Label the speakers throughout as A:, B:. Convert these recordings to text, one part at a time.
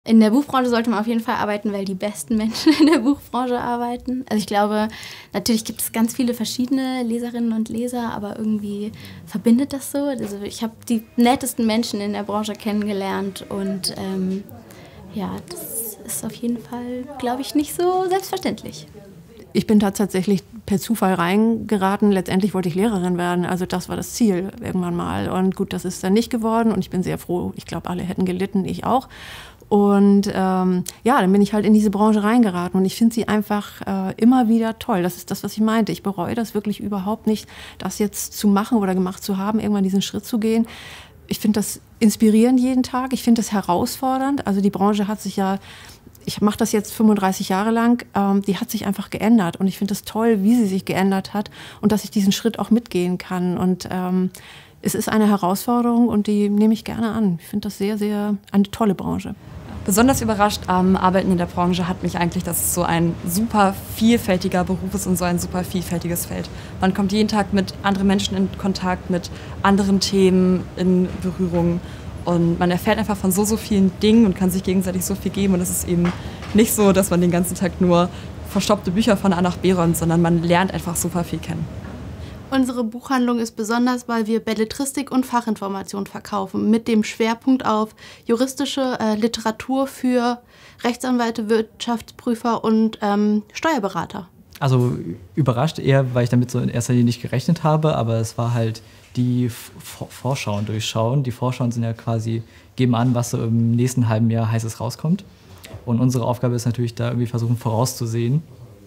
A: In der Buchbranche sollte man auf jeden Fall arbeiten, weil die besten Menschen in der Buchbranche arbeiten. Also ich glaube, natürlich gibt es ganz viele verschiedene Leserinnen und Leser, aber irgendwie verbindet das so. Also ich habe die nettesten Menschen in der Branche kennengelernt und ja, das ist auf jeden Fall, glaube ich, nicht so selbstverständlich.
B: Ich bin da tatsächlich per Zufall reingeraten. Letztendlich wollte ich Lehrerin werden. Also das war das Ziel irgendwann mal. Und gut, das ist dann nicht geworden. Und ich bin sehr froh. Ich glaube, alle hätten gelitten, ich auch. Und ja, dann bin ich halt in diese Branche reingeraten. Und ich finde sie einfach immer wieder toll. Das ist das, was ich meinte. Ich bereue das wirklich überhaupt nicht, das jetzt zu machen oder gemacht zu haben, irgendwann diesen Schritt zu gehen. Ich finde das inspirierend jeden Tag. Ich finde das herausfordernd. Also die Branche hat sich ja... Ich mache das jetzt 35 Jahre lang, die hat sich einfach geändert und ich finde es toll, wie sie sich geändert hat und dass ich diesen Schritt auch mitgehen kann. Und es ist eine Herausforderung und die nehme ich gerne an. Ich finde das sehr, sehr eine tolle Branche.
C: Besonders überrascht am Arbeiten in der Branche hat mich eigentlich, dass es so ein super vielfältiger Beruf ist und so ein super vielfältiges Feld. Man kommt jeden Tag mit anderen Menschen in Kontakt, mit anderen Themen in Berührung. Und man erfährt einfach von so vielen Dingen und kann sich gegenseitig so viel geben. Und es ist eben nicht so, dass man den ganzen Tag nur verstopfte Bücher von A nach B räumt, sondern man lernt einfach super viel kennen.
D: Unsere Buchhandlung ist besonders, weil wir Belletristik und Fachinformation verkaufen, mit dem Schwerpunkt auf juristische Literatur für Rechtsanwälte, Wirtschaftsprüfer und Steuerberater.
E: Also überrascht eher, weil ich damit so in erster Linie nicht gerechnet habe, aber es war halt die Vorschauen durchschauen. Die Vorschauen sind ja quasi, geben an, was so im nächsten halben Jahr heißes rauskommt. Und unsere Aufgabe ist natürlich, da irgendwie versuchen vorauszusehen,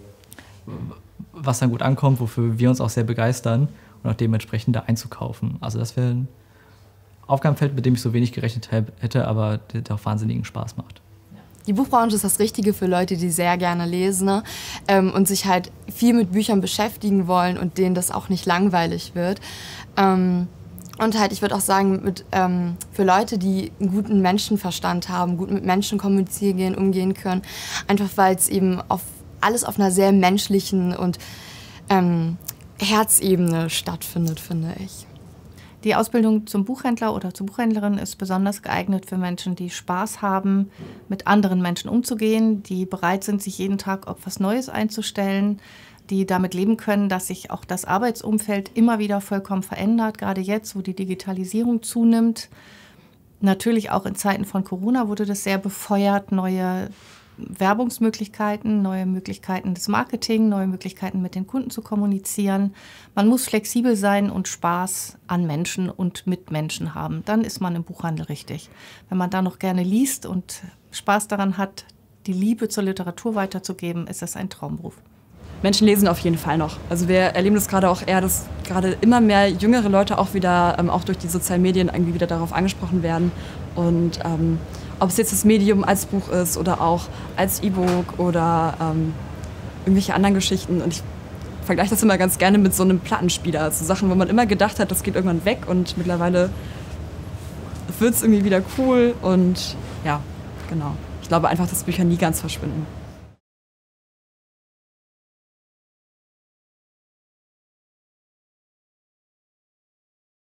E: was dann gut ankommt, wofür wir uns auch sehr begeistern und auch dementsprechend da einzukaufen. Also das wäre ein Aufgabenfeld, mit dem ich so wenig gerechnet hätte, aber der auch wahnsinnigen Spaß macht.
F: Die Buchbranche ist das Richtige für Leute, die sehr gerne lesen, ne? Und sich halt viel mit Büchern beschäftigen wollen und denen das auch nicht langweilig wird. Und halt, ich würde auch sagen, für Leute, die einen guten Menschenverstand haben, gut mit Menschen kommunizieren, umgehen können, einfach weil es eben alles auf einer sehr menschlichen und Herzebene stattfindet, finde ich.
G: Die Ausbildung zum Buchhändler oder zur Buchhändlerin ist besonders geeignet für Menschen, die Spaß haben, mit anderen Menschen umzugehen, die bereit sind, sich jeden Tag auf was Neues einzustellen, die damit leben können, dass sich auch das Arbeitsumfeld immer wieder vollkommen verändert, gerade jetzt, wo die Digitalisierung zunimmt. Natürlich auch in Zeiten von Corona wurde das sehr befeuert, neue Werbungsmöglichkeiten, neue Möglichkeiten des Marketing, neue Möglichkeiten mit den Kunden zu kommunizieren. Man muss flexibel sein und Spaß an Menschen und mit Menschen haben. Dann ist man im Buchhandel richtig. Wenn man da noch gerne liest und Spaß daran hat, die Liebe zur Literatur weiterzugeben, ist das ein Traumberuf.
C: Menschen lesen auf jeden Fall noch. Also wir erleben das gerade auch eher, dass gerade immer mehr jüngere Leute auch wieder, auch durch die sozialen Medien irgendwie wieder darauf angesprochen werden. Und ob es jetzt das Medium als Buch ist oder auch als E-Book oder irgendwelche anderen Geschichten. Und ich vergleiche das immer ganz gerne mit so einem Plattenspieler. Also Sachen, wo man immer gedacht hat, das geht irgendwann weg und mittlerweile wird es irgendwie wieder cool. Und ja, genau. Ich glaube einfach, dass Bücher nie ganz verschwinden.